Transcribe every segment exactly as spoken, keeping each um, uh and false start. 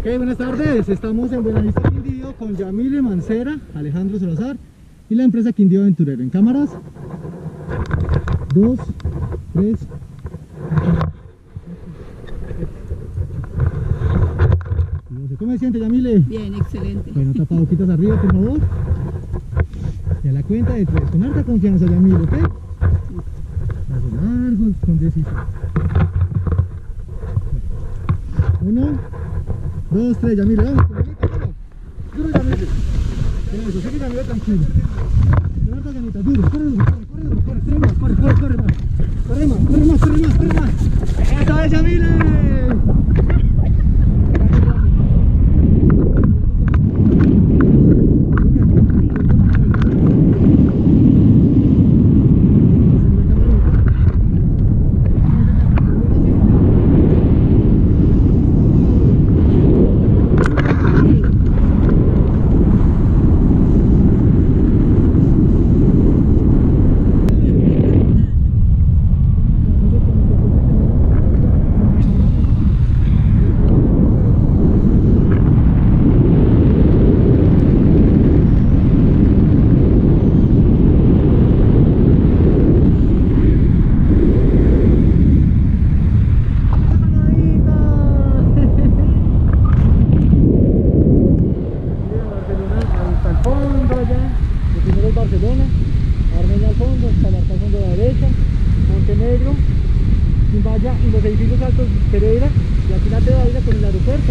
Ok, buenas tardes. Estamos en Buenavista Quindío con Yamile Mancera, Alejandro Salazar y la empresa Quindío Aventurero. En cámaras, dos, tres. ¿Cómo se siente, Yamile? Bien, excelente. Bueno, tapa boquitas arriba, por favor. Y a la cuenta de tres, con harta confianza, Yamile, ¿ok? Pasos largos, con decisión. Uno, dos, tres, Yamile, vamos. Duro, Yamile. Con eso, sigue, Yamile, tranquilo. Con harta ganita, duro, corre, duro, corre, corre, duro, corre, corre más, corre, corre, corre más. Corre más, corre más, corre más, corre más. ¡Esa es, Yamile! Barcelona, Armenia al fondo, Calarca al fondo de la derecha, Montenegro, Quimbaya y los edificios altos Pereira, y aquí la Tebaida con el aeropuerto.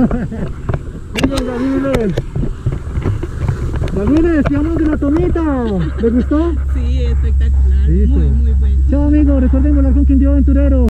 Muy bien, Yamiles. Yamiles, sigamos de la tomita. ¿Le gustó? Sí, espectacular. Listo. Muy, muy bueno. Chao amigos, recuerden volar con Quindío Aventurero.